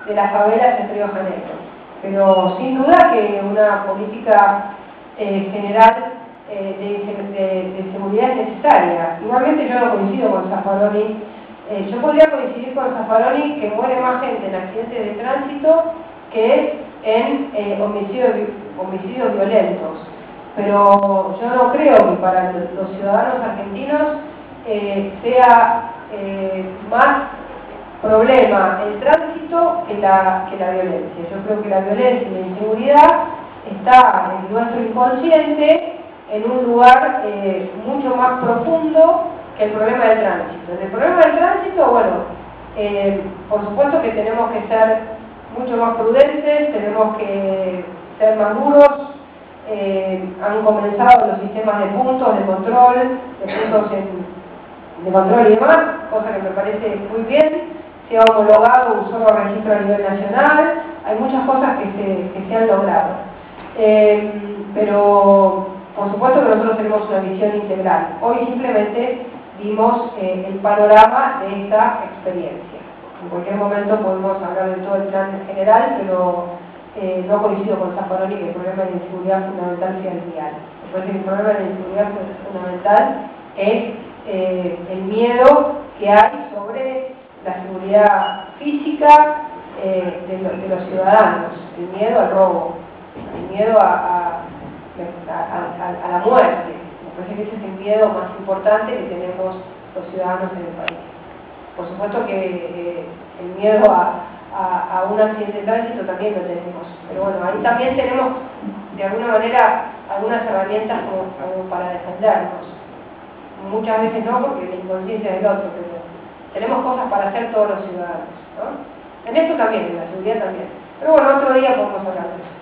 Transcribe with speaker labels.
Speaker 1: de las favelas en Río de Janeiro. Pero sin duda que una política general de seguridad es necesaria. Igualmente yo no coincido con Zaffaroni. Yo podría coincidir con Zaffaroni que muere más gente en accidentes de tránsito que en homicidios violentos. Pero yo no creo que para los ciudadanos argentinos sea más problema el tránsito que la violencia. Yo creo que la violencia y la inseguridad está en nuestro inconsciente en un lugar mucho más profundo que el problema del tránsito. En el problema del tránsito, bueno, por supuesto que tenemos que ser mucho más prudentes, tenemos que ser más duros. Han comenzado los sistemas de puntos de control, de control y demás, cosa que me parece muy bien. Se ha homologado un solo registro a nivel nacional, hay muchas cosas que se han logrado. Pero por supuesto que nosotros tenemos una visión integral. Hoy simplemente vimos el panorama de esta experiencia. En cualquier momento podemos hablar de todo el plan en general, pero no coincido con Zaffaroni que el problema de la inseguridad fundamental sea el vial. Me parece que el problema de la inseguridad fundamental es el miedo que hay sobre la seguridad física de los ciudadanos, el miedo al robo, el miedo a la muerte. Me parece que ese es el miedo más importante que tenemos los ciudadanos en el país. Por supuesto que el miedo a un accidente de tránsito también lo tenemos, pero bueno, ahí también tenemos de alguna manera algunas herramientas como para defendernos. Muchas veces no, porque la inconsciencia del otro, pero tenemos cosas para hacer todos los ciudadanos, ¿no? En esto también, en la seguridad también. Pero bueno, otro día podemos hablar de eso.